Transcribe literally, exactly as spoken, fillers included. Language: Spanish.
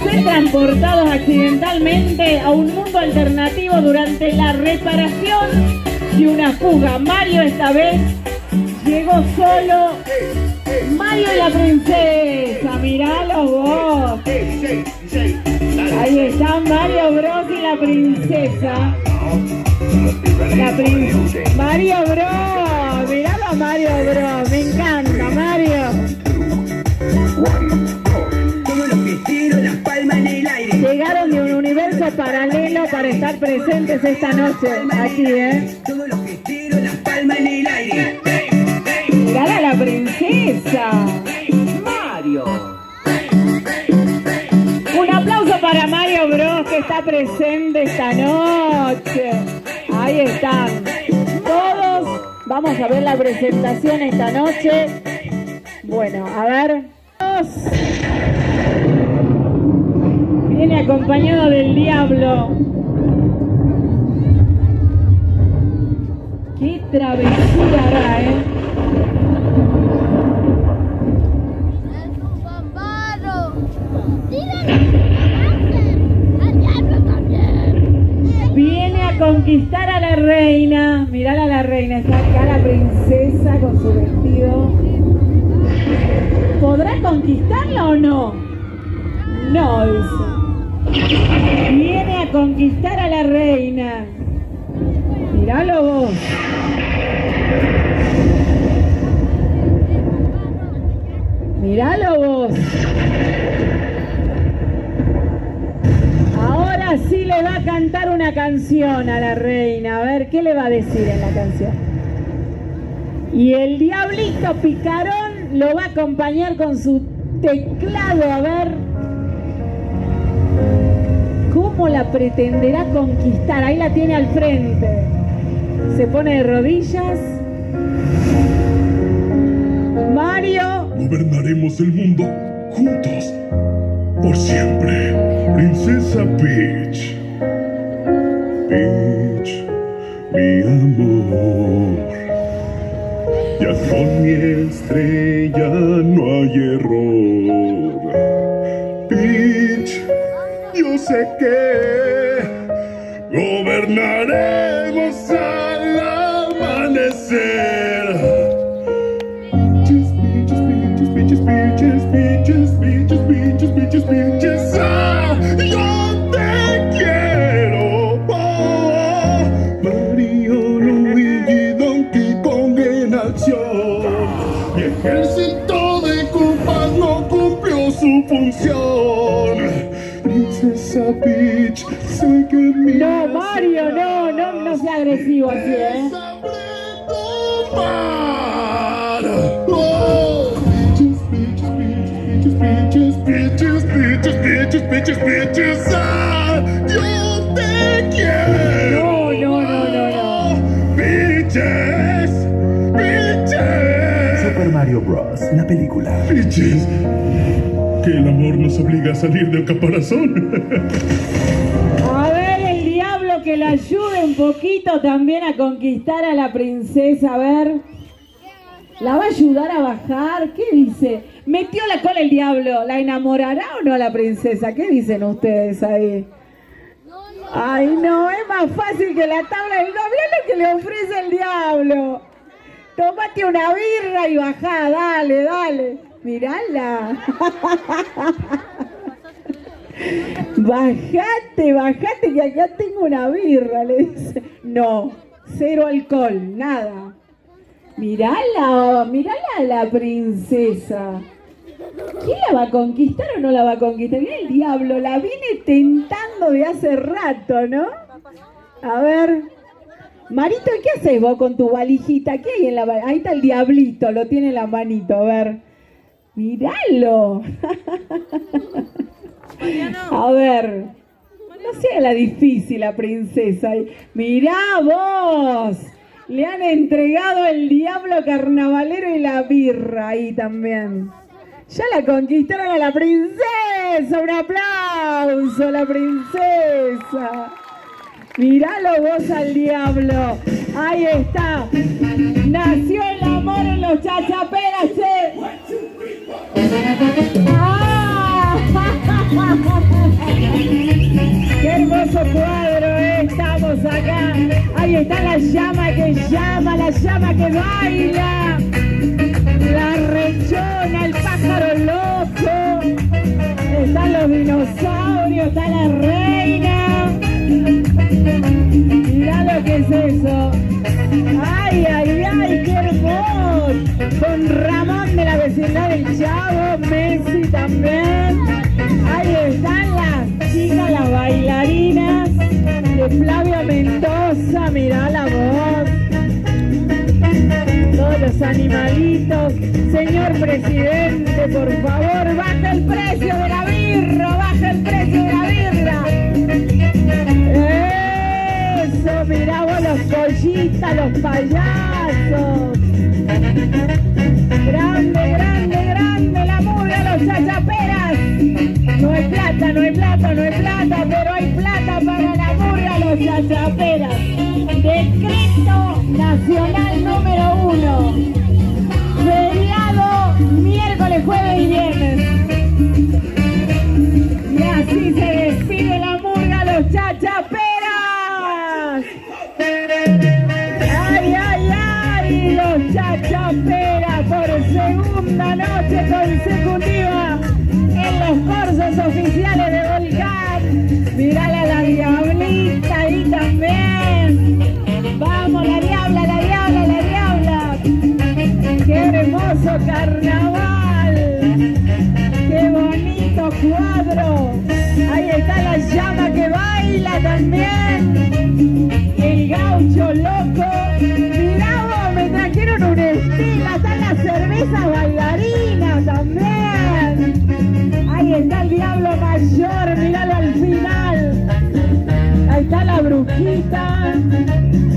ser transportados accidentalmente a un mundo alternativo durante la reparación de una fuga. Mario esta vez llegó solo. Mario y la princesa, miralo vos. Ahí están Mario Bros y la princesa. La princesa. Mario Bros, miralo a Mario Bros, me encanta Mario. Llegaron de un universo paralelo para estar presentes esta noche aquí, ¿eh? Mirá a la princesa. Mario. Un aplauso para Mario Bros que está presente esta noche. Ahí están. Todos vamos a ver la presentación esta noche. Bueno, a ver. Viene acompañado del diablo. Qué travesura hará, ¿eh? Viene a conquistar a la reina. Mirá a la reina, está acá la princesa con su vestido. ¿Podrá conquistarla o no? No, dice. Viene a conquistar a la reina. Miralo vos. Miralo vos. Ahora sí le va a cantar una canción a la reina. A ver, ¿qué le va a decir en la canción? Y el diablito picarón lo va a acompañar con su teclado. A ver cómo la pretenderá conquistar. Ahí la tiene al frente. Se pone de rodillas. Mario. Gobernaremos el mundo juntos por siempre. Princesa Peach. Peach, mi amor. Ya con mi estrella no hay error. Peach, yo sé que gobernaremos al amanecer. Peaches, peaches, peaches, peaches, peaches, peaches, peaches, peaches, ah, yo te quiero. Oh, Mario, Luigi, Donkey Kong en acción. Mi ejército de culpas no cumplió su función. Princesa Peach, sé que mi... No, Mario, no, no, no sea agresivo así, ¿eh? Peaches, peaches, peaches, peaches, peaches, peaches, ah, yo te quiero. No, no, no, no, no. Peaches, peaches. Super Mario Bros, la película. Peaches, que el amor nos obliga a salir del caparazón. A ver, el diablo que la ayude un poquito también a conquistar a la princesa, a ver. ¿La va a ayudar a bajar? ¿Qué dice? Metió la cola el diablo. ¿La enamorará o no a la princesa? ¿Qué dicen ustedes ahí? Ay, no, es más fácil que la tabla del diablo lo que le ofrece el diablo. Tómate una birra y bajá, dale, dale. Mirala. Bajate, bajate que acá tengo una birra, le dice. No, cero alcohol, nada. Mirala, mirala a la princesa. ¿Quién la va a conquistar o no la va a conquistar? Mira el diablo, la viene tentando de hace rato, ¿no? A ver. Marito, ¿qué haces vos con tu valijita? ¿Qué hay en la valijita? Ahí está el diablito, lo tiene en la manito, a ver. Míralo. A ver. No sea la difícil la princesa. Mirá vos. Le han entregado el diablo carnavalero y la birra ahí también. Ya la conquistaron a la princesa. Un aplauso a la princesa. Míralo vos al diablo. Ahí está. Nació el amor en los chachaperas. ¡Ah! Qué hermoso cuadro, ¿eh? Estamos acá. Ahí está la llama que llama, la llama que baila. La rechona, el pájaro loco. Están los dinosaurios, está la reina. Mirá lo que es eso. Ay, ay, ay, qué hermoso. Don Ramón de la vecindad del Chavo, Messi también. Ahí están las chicas, las bailarinas de Flavio Mendoza, mirá la voz. Todos los animalitos. Señor presidente, por favor, baja el precio de la birra, baja el precio de la birra. Eso, mirá vos los pollitas, los payasos. Grande, grande, grande la murga, los chachaperas. No hay plata, no hay plata, no hay plata, pero hay plata para la murga, los chachaperas. Decreto nacional número uno. Feriado miércoles, jueves y viernes. Y así se despide la murga, los chachaperas. Ay, ay, ay, los chachaperas por segunda noche consecutiva en los cursos oficiales de Volcán. Mirala la diablita ahí también. Vamos, la diabla, la diabla, la diabla. Qué hermoso carnaval. Qué bonito cuadro. Ahí está la llama que baila también. El gaucho loco. Mirá vos, me trajeron un estilo. Están las cervezas bailarinas también. Ahí está el diablo mayor, miralo al final. Ahí está la brujita.